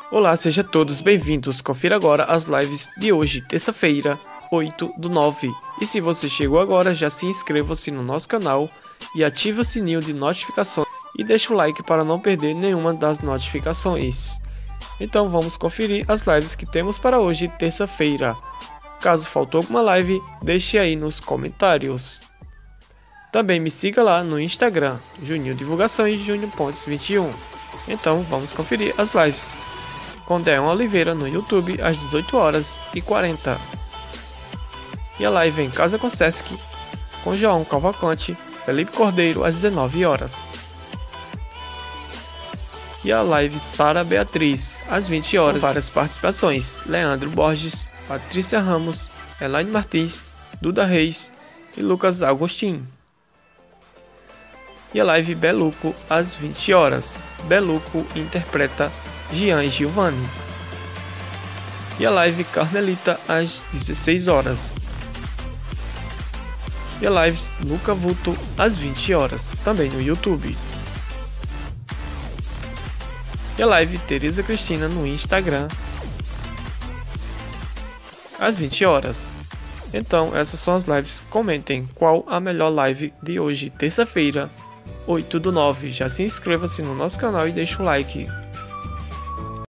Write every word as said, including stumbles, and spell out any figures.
Olá, sejam todos bem-vindos. Confira agora as lives de hoje, terça-feira, oito do nove. E se você chegou agora, já se inscreva-se no nosso canal e ative o sininho de notificações e deixe o like para não perder nenhuma das notificações. Então vamos conferir as lives que temos para hoje, terça-feira. Caso faltou alguma live, deixe aí nos comentários. Também me siga lá no Instagram, Juninho Divulgações, Júnior Pontes vinte e um. Então vamos conferir as lives. Com Deon Oliveira no YouTube às dezoito horas e quarenta. E a live em Casa com Sesc com João Cavalcante, Felipe Cordeiro às dezenove horas. E a live Sara Beatriz às vinte horas, com várias participações: Leandro Borges, Patrícia Ramos, Elaine Martins, Duda Reis e Lucas Agostinho. E a live Beluco às vinte horas. Beluco interpreta Gian e Giovanni. E a live Carmelita às dezesseis horas. E a live Luca Vulto às vinte horas, também no YouTube. E a live Tereza Cristina no Instagram às vinte horas. Então essas são as lives. Comentem qual a melhor live de hoje, terça-feira, oito do nove. Já se inscreva-se no nosso canal e deixe o like.